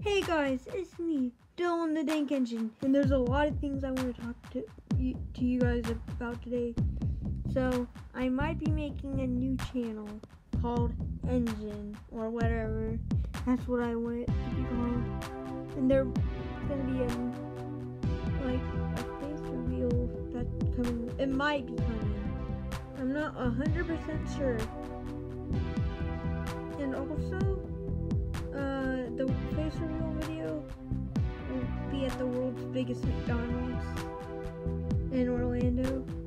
Hey guys, it's me, Dylan the Dank Engine, and there's a lot of things I want to talk to you guys about today. So, I might be making a new channel called Engine, or whatever. That's what I want it to be called. And there's gonna be a face reveal that's coming. It might be coming. I'm not 100% sure. And also, the face reveal video will be at the world's biggest McDonald's in Orlando.